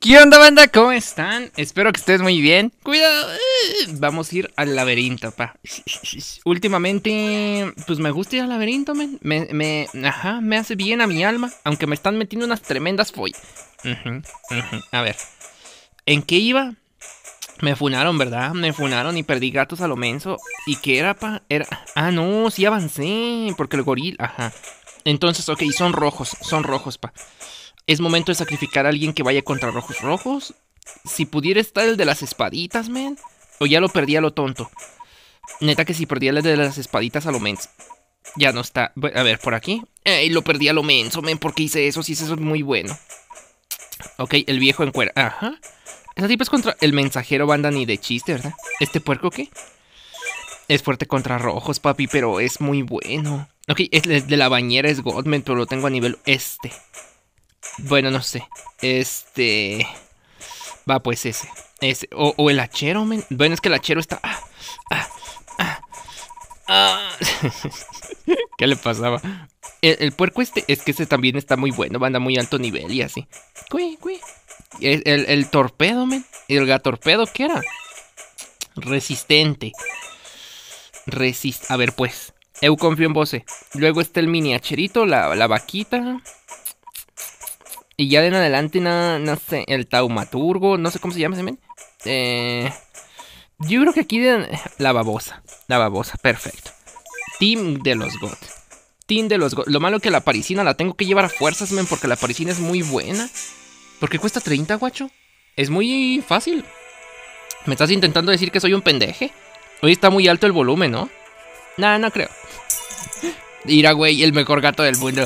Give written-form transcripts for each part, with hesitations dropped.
¿Qué onda, banda? ¿Cómo están? Espero que estés muy bien. Cuidado. Vamos a ir al laberinto, pa. Últimamente, pues me gusta ir al laberinto, men. Me hace bien a mi alma. Aunque me están metiendo unas tremendas follas. A ver. ¿En qué iba? Me funaron, ¿verdad? Me funaron y perdí gatos a lo menso. ¿Y qué era, pa? Ah, no, sí avancé. Porque el goril... Ajá. Entonces, ok, son rojos, pa. Es momento de sacrificar a alguien que vaya contra rojos. ¿Rojos? Si pudiera estar el de las espaditas, men. O ya lo perdí a lo tonto. Neta que si perdí el de las espaditas a lo menso. Ya no está. A ver, por aquí. Lo perdí a lo menso, men. ¿Por qué hice eso? Si eso es muy bueno. Ok, el viejo en cuera. Ajá. Esa tipa es contra el mensajero, banda, ni de chiste, ¿verdad? ¿Este puerco qué? Es fuerte contra rojos, papi, pero es muy bueno. Ok, el de la bañera es Godman, pero lo tengo a nivel este. Bueno, no sé. Va, pues ese. O el hachero, men. Bueno, es que el hachero está... ¿Qué le pasaba? El puerco es que ese también está muy bueno. Banda muy alto nivel y así. El torpedo, men. ¿Y el gatorpedo qué era? Resistente. A ver, pues. Eu confío en vos. Luego está el mini hacherito, la vaquita. Y ya de en adelante, no sé, el taumaturgo, no sé cómo se llama ese men. Yo creo que aquí la babosa, perfecto. Team de los God. Lo malo que la parisina la tengo que llevar a fuerzas, men, porque la parisina es muy buena. ¿Por qué cuesta 30, guacho? Es muy fácil. ¿Me estás intentando decir que soy un pendeje? Hoy está muy alto el volumen, ¿no? Nah, no creo. Mira, güey, el mejor gato del mundo.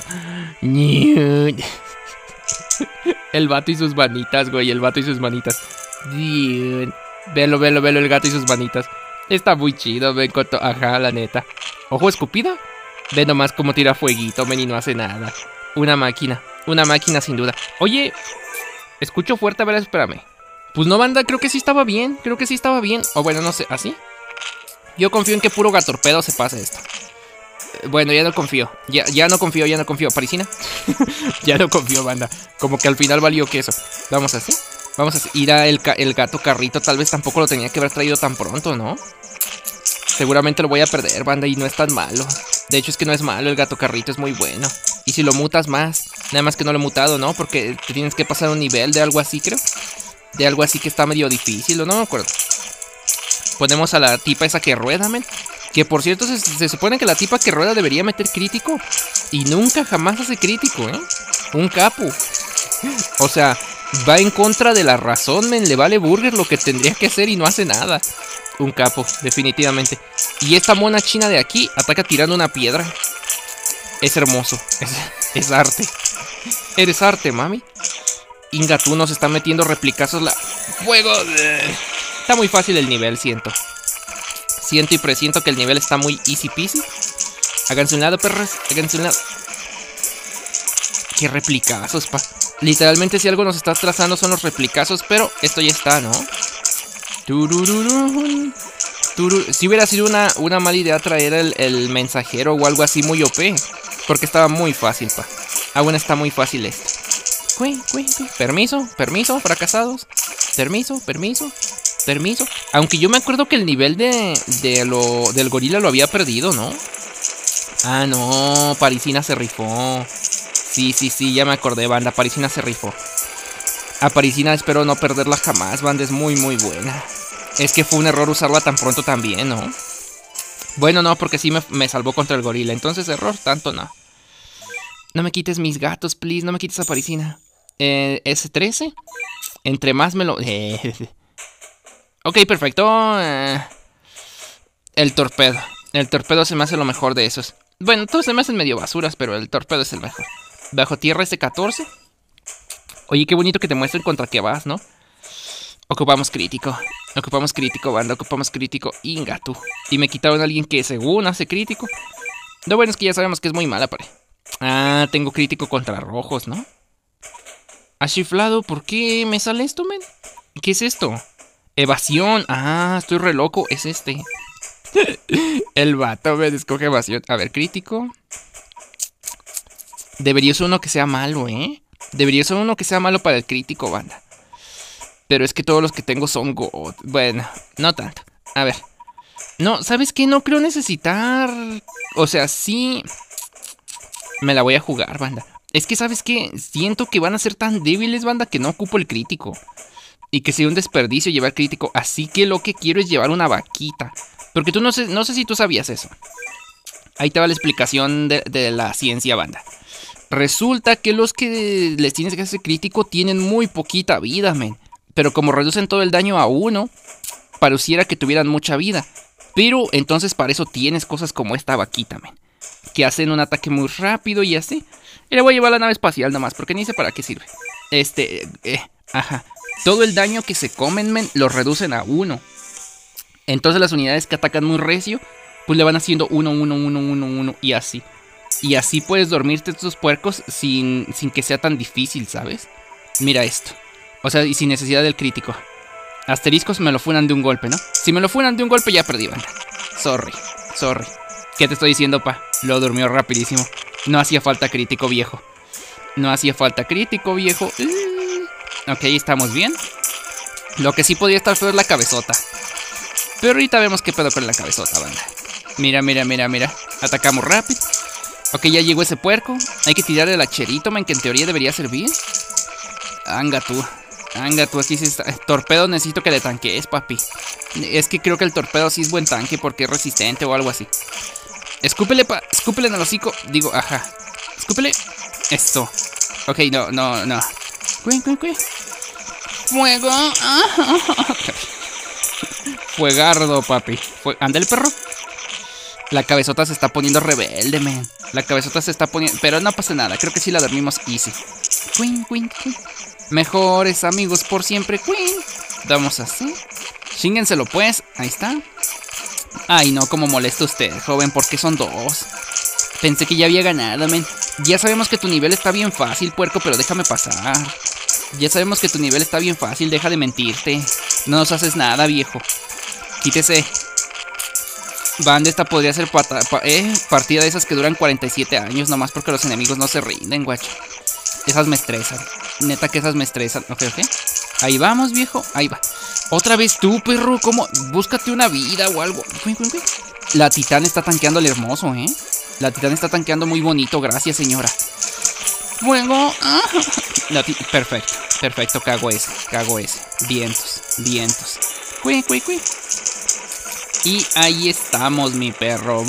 El vato y sus manitas, güey. El vato y sus manitas. Velo, el gato y sus manitas. Está muy chido, ven. Ajá, la neta. Ojo, escupida. Ve nomás cómo tira fueguito, men, y no hace nada. Una máquina sin duda. Oye, escucho fuerte, a ver, espérame. Pues no, banda, creo que sí estaba bien. O bueno, no sé, ¿así? Yo confío en que puro gatorpedo se pase esto. Bueno, ya no confío. Ya no confío. ¿Parisina? Ya no confío, banda. Como que al final valió queso. Vamos así. Ir a el gato carrito. Tal vez tampoco lo tenía que haber traído tan pronto, ¿no? Seguramente lo voy a perder, banda. Y no es tan malo. De hecho, es que no es malo. El gato carrito es muy bueno. Y si lo mutas más. Nada más que no lo he mutado, ¿no? Porque te tienes que pasar un nivel de algo así, creo. De algo así que está medio difícil, ¿o no? No me acuerdo. Ponemos a la tipa esa que rueda, men. Que por cierto, se supone que la tipa que rueda debería meter crítico. Y nunca jamás hace crítico, ¿eh? Un capo. O sea, va en contra de la razón, men. Le vale burger lo que tendría que hacer y no hace nada. Un capo, definitivamente. Y esta mona china de aquí ataca tirando una piedra. Es hermoso. Es arte. Eres arte, mami. Inga, tú nos están metiendo replicazos la... ¡Fuego! Está muy fácil el nivel, siento y presiento que el nivel está muy easy peasy. Háganse un lado, perros. Háganse un lado. Qué replicazos, pa. Literalmente si algo nos está trazando son los replicazos. Pero esto ya está, ¿no? Si hubiera sido una mala idea traer el mensajero o algo así muy OP. Porque estaba muy fácil, pa. Aún está muy fácil esto. Permiso, fracasados. Permiso. Aunque yo me acuerdo que el nivel del gorila lo había perdido, ¿no? Ah, no. Parisina se rifó. Sí, ya me acordé, banda. Parisina se rifó. A Parisina espero no perderla jamás, banda. Es muy buena. Es que fue un error usarla tan pronto también, ¿no? Bueno, no, porque sí me salvó contra el gorila. Entonces, error, tanto no. No me quites mis gatos, please. No me quites a Parisina. S13. Entre más me lo... Ok, perfecto. El torpedo. El torpedo se me hace lo mejor de esos. Bueno, todos se me hacen medio basuras, pero el torpedo es el mejor. Bajo tierra S14. Oye, qué bonito que te muestren contra qué vas, ¿no? Ocupamos crítico, banda. Ocupamos crítico. Inga, tú. Y me quitaron a alguien que según hace crítico. Lo bueno es que ya sabemos que es muy mala, pare. Ah, tengo crítico contra rojos, ¿no? Achiflado, ¿por qué me sale esto, men? ¿Qué es esto? Evasión. Ah, estoy re loco. Es este. El vato me escoge evasión. A ver, crítico. Debería ser uno que sea malo, ¿eh? Debería ser uno que sea malo para el crítico, banda. Pero es que todos los que tengo son God. Bueno, no tanto. A ver. No, ¿sabes qué? No creo necesitar... O sea, sí... Me la voy a jugar, banda. Es que, ¿sabes qué? Siento que van a ser tan débiles, banda, que no ocupo el crítico. Y que sería un desperdicio llevar crítico. Así que lo que quiero es llevar una vaquita. Porque tú no sé si tú sabías eso. Ahí te va la explicación de la ciencia, banda. Resulta que los que les tienes que hacer crítico tienen muy poquita vida, men. Pero como reducen todo el daño a uno, pareciera que tuvieran mucha vida. Pero entonces para eso tienes cosas como esta vaquita, men, que hacen un ataque muy rápido y así. Y le voy a llevar a la nave espacial nomás, porque ni sé para qué sirve. Ajá. Todo el daño que se comen, men, lo reducen a 1. Entonces las unidades que atacan muy recio, pues le van haciendo 1, 1, 1, 1, 1 y así. Y así puedes dormirte estos puercos sin que sea tan difícil, ¿sabes? Mira esto. O sea, y sin necesidad del crítico. Asteriscos me lo funan de un golpe, ¿no? Si me lo funan de un golpe ya perdí, banda. Sorry. ¿Qué te estoy diciendo, pa? Lo durmió rapidísimo. No hacía falta crítico, viejo. Ok, estamos bien. Lo que sí podía estar feo es la cabezota. Pero ahorita vemos qué pedo con la cabezota, banda. Mira. Atacamos rápido. Ok, ya llegó ese puerco. Hay que tirarle el hacherito, man, que en teoría debería servir. Anga tú, aquí sí está. Torpedo necesito que le tanquees, papi. Es que creo que el torpedo sí es buen tanque porque es resistente o algo así. Escúpele en el hocico. Digo, ajá. Escúpele. Esto. Ok, no. Fuego. Fuegardo, papi. Anda el perro. La cabezota se está poniendo rebelde, men. Pero no pasa nada. Creo que sí la dormimos easy. Queen. Mejores amigos por siempre, Queen. Vamos así. Chíngenselo pues. Ahí está. Ay, no, como molesta usted, joven, porque son 2. Pensé que ya había ganado, men. Ya sabemos que tu nivel está bien fácil, puerco, pero déjame pasar. Ya sabemos que tu nivel está bien fácil, deja de mentirte. No nos haces nada, viejo. Quítese. Banda, esta podría ser partida de esas que duran 47 años, nomás porque los enemigos no se rinden, guacho. Esas me estresan. Neta que esas me estresan. Ok. Ahí vamos, viejo. Ahí va. Otra vez tú, perro. ¿Cómo? Búscate una vida o algo. La titán está tanqueando al hermoso, ¿eh? La titán está tanqueando muy bonito. Gracias, señora. Fuego. Perfecto. Cago ese. Vientos. Y ahí estamos, mi perro.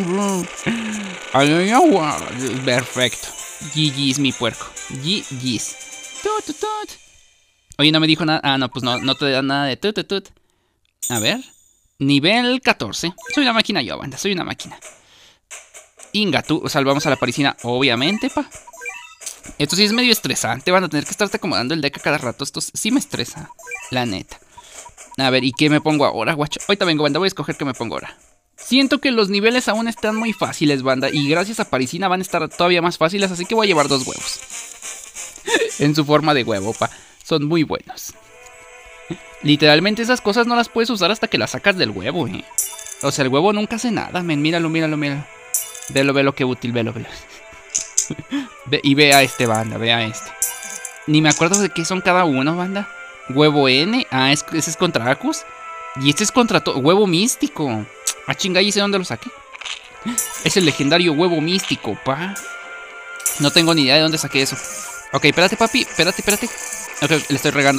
Perfecto. GG's, mi puerco. GG's. Oye, no me dijo nada. Ah, no, pues no te da nada de tut. A ver. Nivel 14. Soy una máquina yo, banda. Soy una máquina. Inga, tú salvamos a la parisina. Obviamente, pa. Esto sí es medio estresante. Van a tener que estarte acomodando el deck a cada rato. Esto sí me estresa. La neta. A ver, ¿y qué me pongo ahora, guacho? Ahorita vengo, banda. Voy a escoger qué me pongo ahora. Siento que los niveles aún están muy fáciles, banda. Y gracias a parisina van a estar todavía más fáciles. Así que voy a llevar 2 huevos. En su forma de huevo, pa. Son muy buenos. Literalmente esas cosas no las puedes usar hasta que las sacas del huevo, ¿eh? O sea, el huevo nunca hace nada, men. Míralo. Velo, qué útil, velo. Y ve a este, banda, ve a este. Ni me acuerdo de qué son cada uno, banda. Huevo N. Ah, ese es contra Acus. Y este es contra huevo místico. Ah, chinga, ¿y sé dónde lo saqué? Es el legendario huevo místico, pa. No tengo ni idea de dónde saqué eso. Ok, espérate, papi, espérate. Ok, le estoy regando.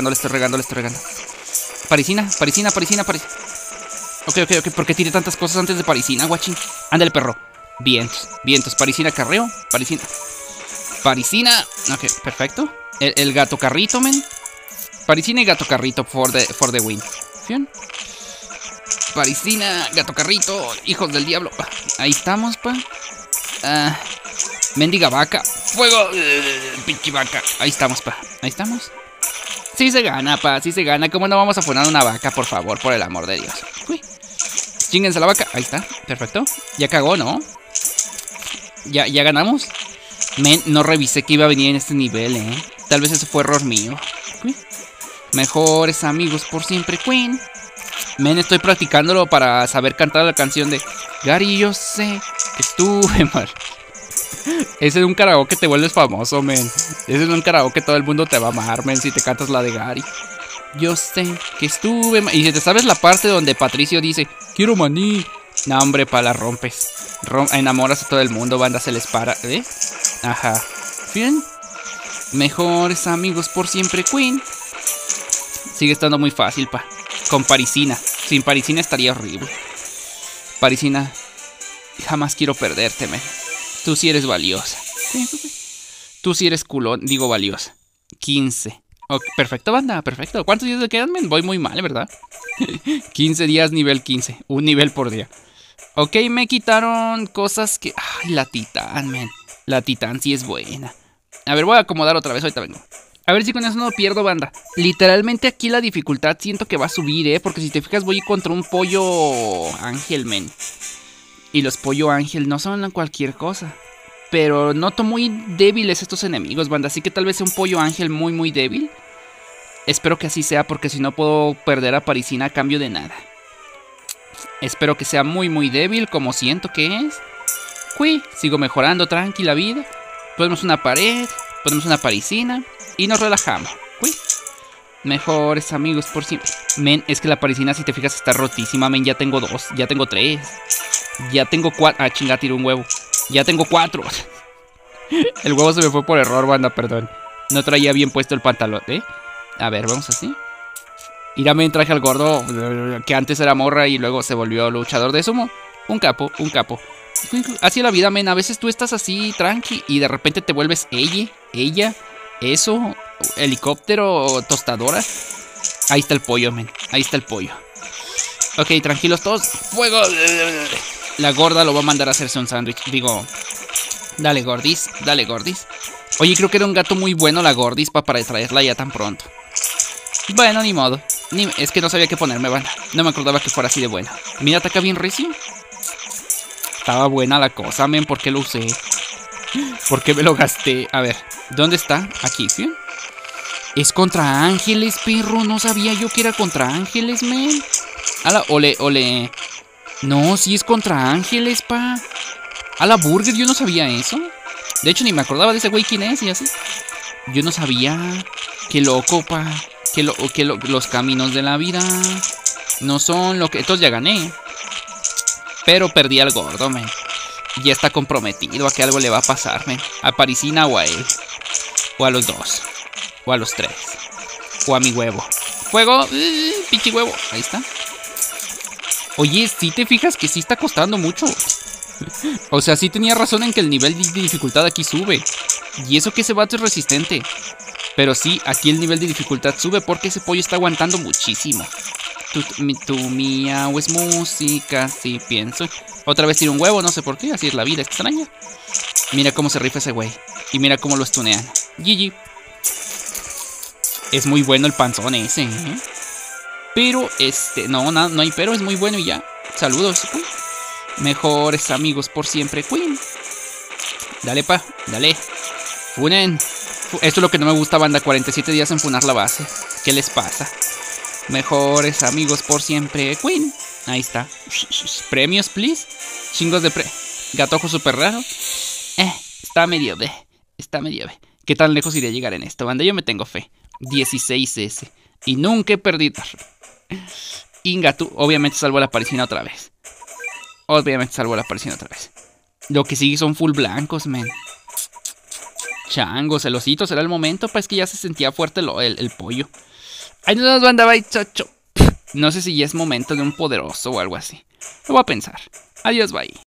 Parisina. Ok, ¿por qué tiré tantas cosas antes de parisina, guachín? Ándale, perro. Vientos, parisina, carreo. Parisina. Ok, perfecto. El gato carrito, men. Parisina y gato carrito for the win. ¿Bien? Parisina, gato carrito, hijos del diablo. Ahí estamos, pa. Mendiga vaca. Fuego. Pinche vaca. Ahí estamos, pa. Ahí estamos. Sí se gana, pa. Sí se gana. ¿Cómo no vamos a poner una vaca, por favor? Por el amor de Dios. Uy. Chínguense la vaca. Ahí está. Perfecto. Ya cagó, ¿no? Ya ganamos. Men, no revisé que iba a venir en este nivel, ¿eh? Tal vez eso fue error mío. Uy. Mejores amigos por siempre, Queen. Men, estoy practicándolo para saber cantar la canción de Gary, yo sé que estuve mal. Ese es un karaoke te vuelves famoso, men. Ese es un karaoke todo el mundo te va a amar, men, si te cantas la de Gary. Yo sé que estuve... Y si te sabes la parte donde Patricio dice, quiero maní. No, hombre, pa, la rompes. Enamoras a todo el mundo, banda, se les para. Ajá. Bien. Mejores amigos por siempre, Queen. Sigue estando muy fácil, pa. Con Parisina. Sin Parisina estaría horrible. Parisina, jamás quiero perderte, men. Tú sí eres valiosa. Tú sí eres culón, digo valiosa. 15. Okay, perfecto, banda, perfecto. ¿Cuántos días le quedan, men? Voy muy mal, ¿verdad? 15 días, nivel 15. Un nivel por día. Ok, me quitaron cosas que... Ay, la Titán, men. La Titán sí es buena. A ver, voy a acomodar otra vez, ahorita vengo. A ver si con eso no pierdo, banda. Literalmente aquí la dificultad siento que va a subir, porque si te fijas voy contra un pollo ángel, men. Y los pollo ángel no son cualquier cosa. Pero noto muy débiles estos enemigos, banda. Así que tal vez sea un pollo ángel muy, muy débil. Espero que así sea, porque si no puedo perder a Parisina a cambio de nada. Espero que sea muy, muy débil, como siento que es. Uy, sigo mejorando, tranquila vida. Ponemos una pared, ponemos una Parisina y nos relajamos. Uy. Mejores amigos por siempre. Men, es que la Parisina, si te fijas, está rotísima, men. Ya tengo 2, ya tengo 3. Ya tengo 4. Ah, chinga, tiré un huevo. Ya tengo 4. El huevo se me fue por error, banda, perdón. No traía bien puesto el pantalón, A ver, vamos así. Írame, traje al gordo, que antes era morra y luego se volvió luchador de sumo. Un capo, un capo. Así es la vida, men. A veces tú estás así, tranqui, y de repente te vuelves ella, eso, helicóptero, tostadora. Ahí está el pollo, men. Ahí está el pollo. Ok, tranquilos todos. ¡Fuego! La gorda lo va a mandar a hacerse un sándwich. Digo, dale, gordis, dale, gordis. Oye, creo que era un gato muy bueno la gordis para traerla ya tan pronto. Bueno, ni modo. Es que no sabía qué ponerme, banda. No me acordaba que fuera así de buena. Mira, ataca bien recio. Estaba buena la cosa, men. ¿Por qué lo usé? ¿Por qué me lo gasté? A ver, ¿dónde está? Aquí, ¿sí? Es contra ángeles, perro. No sabía yo que era contra ángeles, men. Ala, ole. No, sí es contra ángeles, pa. A la burger, yo no sabía eso. De hecho, ni me acordaba de ese güey quién es y así. Yo no sabía. Qué loco, pa. Los caminos de la vida no son lo que... Entonces ya gané. Pero perdí al gordo, men. Ya está comprometido a que algo le va a pasar, men. A Parisina o a él. O a los dos. O a los 3. O a mi huevo. ¡Fuego! ¡Pinche huevo! Ahí está. Oye, ¿sí te fijas que sí está costando mucho? O sea, sí tenía razón en que el nivel de dificultad aquí sube. Y eso que ese vato es resistente. Pero sí, aquí el nivel de dificultad sube porque ese pollo está aguantando muchísimo. Tu miau es música, sí pienso. Otra vez tiro un huevo, no sé por qué, así es la vida extraña. Mira cómo se rifa ese güey. Y mira cómo lo stunean. GG. Es muy bueno el panzón ese, ¿eh? Pero, no hay pero, es muy bueno y ya. Saludos, Queen. Mejores amigos por siempre, Queen. Dale, pa, dale. Funen. Esto es lo que no me gusta, banda. 47 días en funar la base. ¿Qué les pasa? Mejores amigos por siempre, Queen. Ahí está. Premios, please. Chingos de gatojo súper raro. Está medio B. ¿Qué tan lejos iré a llegar en esto, banda? Yo me tengo fe. 16S. Y nunca he perdido. Inga, tú. Obviamente salvo la Parisina otra vez. Lo que sigue son full blancos, men. Changos, el osito será el momento. Pues que ya se sentía fuerte el pollo. Ay, no nos banda, bye, chocho. No sé si ya es momento de un poderoso o algo así. Lo voy a pensar. Adiós, bye.